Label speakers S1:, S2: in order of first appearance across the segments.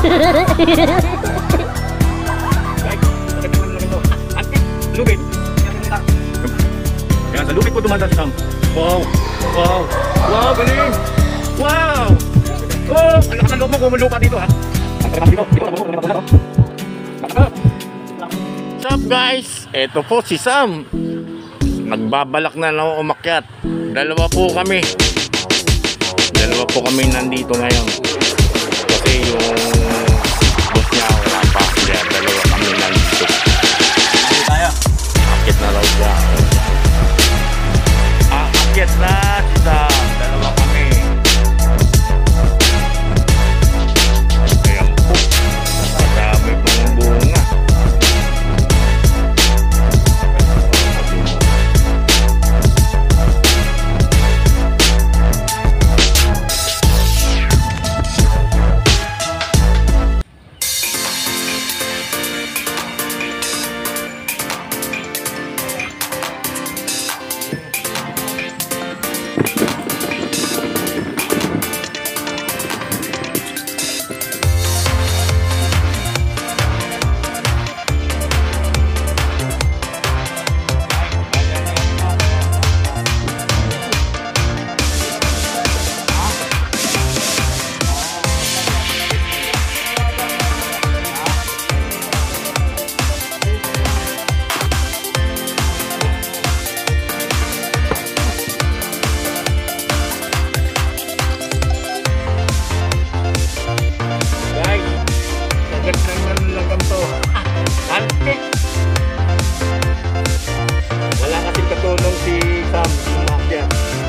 S1: Lupit. Kaya sa lupit ko tumanda si Sam. Wow! Wow! Wow! Galing! Wow! Oh! Ang lakas ng loob mo kung lupa dito ha. What's up guys? Ito po si Sam. Nagbabalak na lang umakyat. Dalawa po kami nandito ngayon. Kasi yung boss niya wala pa. Kaya dalawa kami nandito. Akit na raw siya. Akit na si Sam. Dalawa kami. Ayan po. Marami pang bunga. Wala kasing katulong si Sam yung makyat.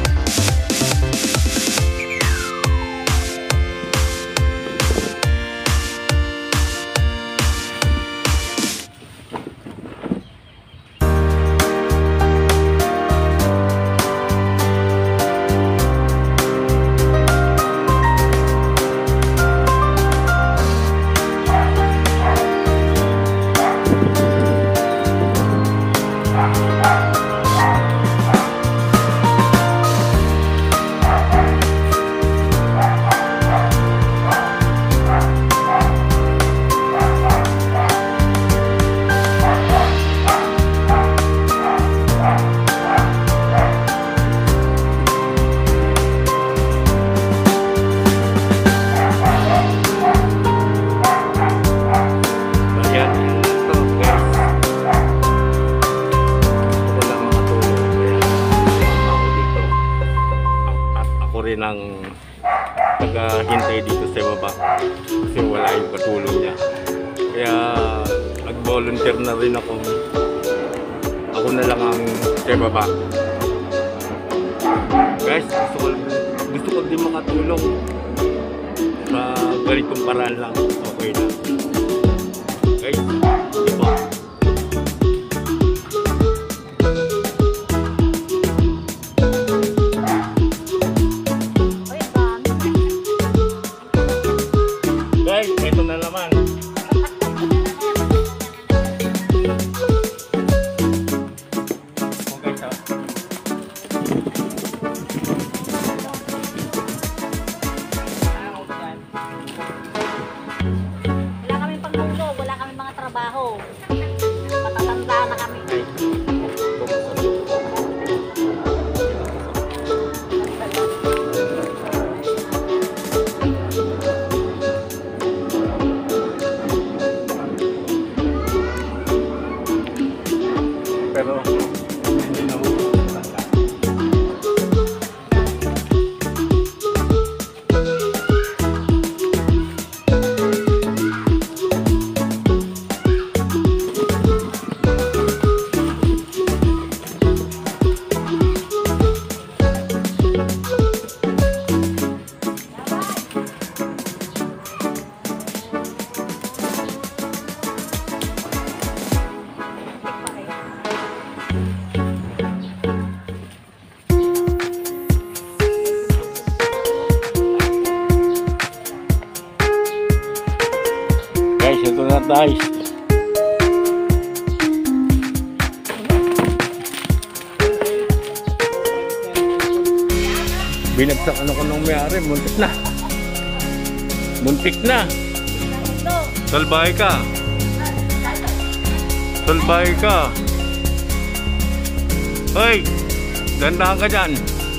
S1: Ang taga-hintay dito sa baba kasi wala yung katulong niya, kaya nag-volunteer na rin ako na lang ang sa baba. Guys, gusto ko din makatulong sa ganitong paraan lang, okay na guys, diba? Ito na naman. Okay, so.
S2: Wala kami panggulo, wala kami mga trabaho. Matatanda na kami.
S1: Pero hindi na mo matanda. Guys, ito na guys. Binagsak ano ko nung may-ari, muntik na. Muntik na. Salbahe ka. Salbahe ka. Hoy! Dandahan ka dyan.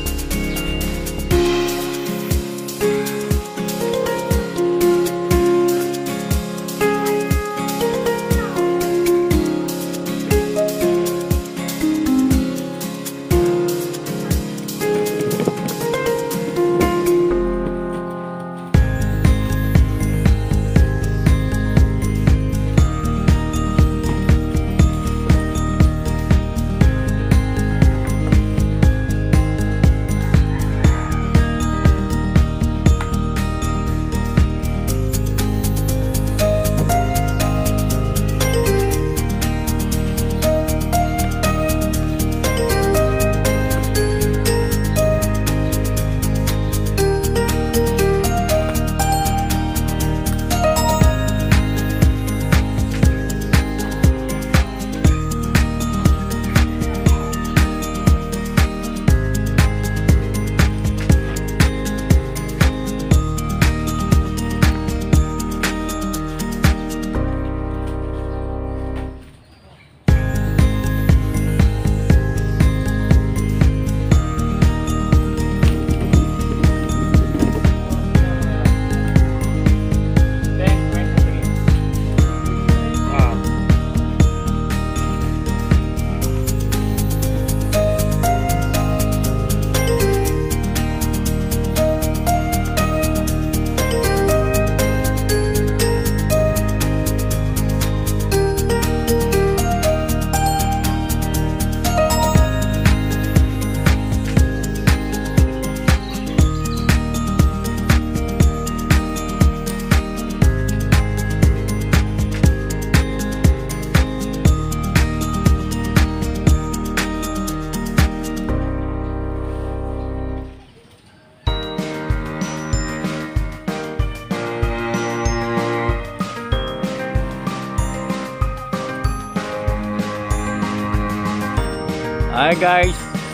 S1: Hi guys,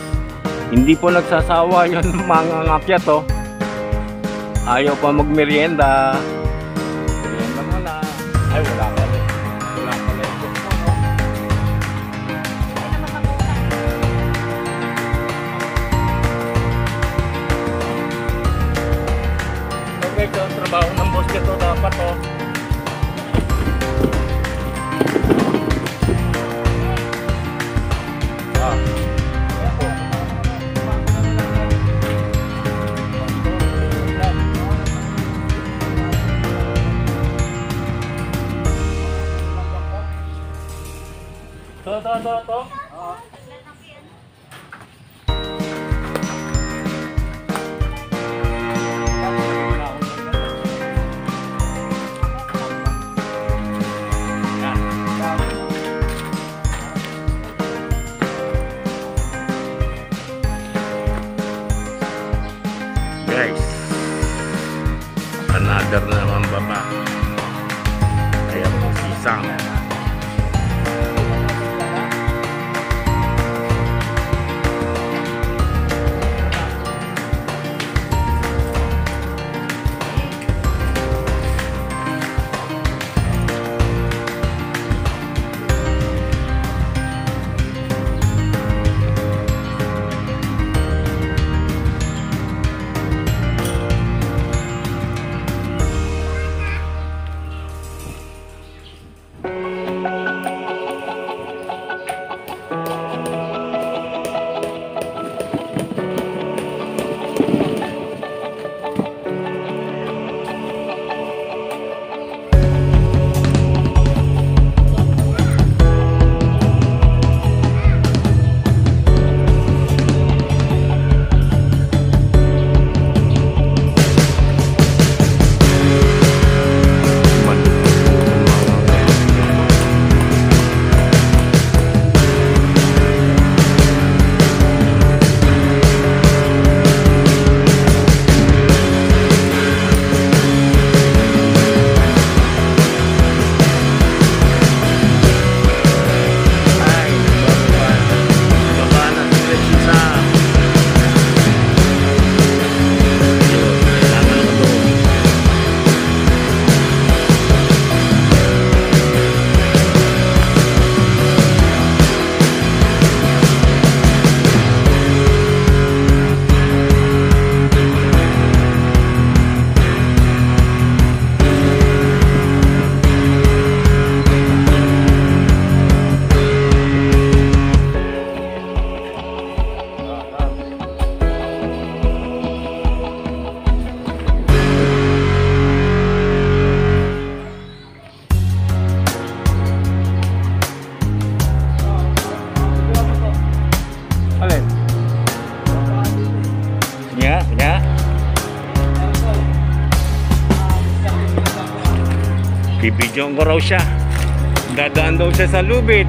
S1: hindi po nagsasawa yung mga ngakyat oh. Ayaw pa magmerienda. Merienda muna. Ay wala ka rin. Wala ka rin. Okay, so ang trabaho ng boss nito dapat oh. To. Guys, another na naman baba. Kaya po sisang. Bibidyoan ko raw siya. Dadaan daw siya sa lubid.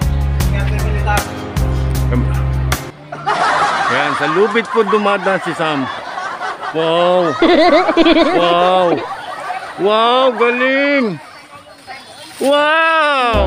S1: Ayan, sa lubid po dumadaan si Sam. Wow! Wow! Wow! Galing! Wow!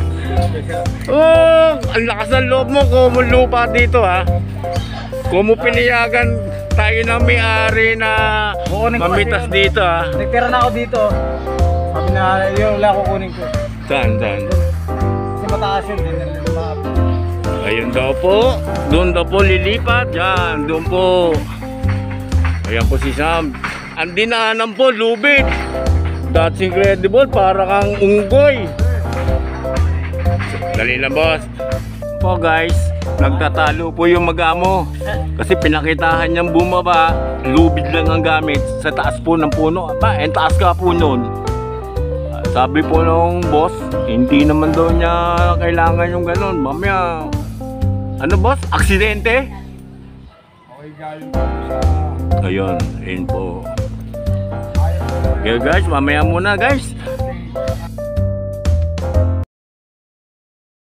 S1: Oh! Ang lakas ng loob mo kung lupa dito ha. Kung mo piniyagan tayo na may-ari na mamitas dito ha.
S3: Nagtira na ako dito. Sabi na yung wala kukunin ko.
S1: Saan?
S3: Kasi mataas yun.
S1: Ayun daw po. Doon daw po lilipat. Yan. Doon po. Ayan po si Sam. Ang dinaanan po, lubid. That's incredible. Para kang unggoy. Dali lang, boss. Po guys, nagtatalo po yung mag-amo. Kasi pinakitahan niyang bumaba. Lubid lang ang gamit. Sa taas po ng puno. Ang taas ka po nun. Sabi po nung boss, hindi naman daw niya kailangan yung ganun. Mamaya, ano boss? Aksidente?
S3: Okay, galing po sa...
S1: Ayun, ayun po. Okay guys, mamaya muna guys.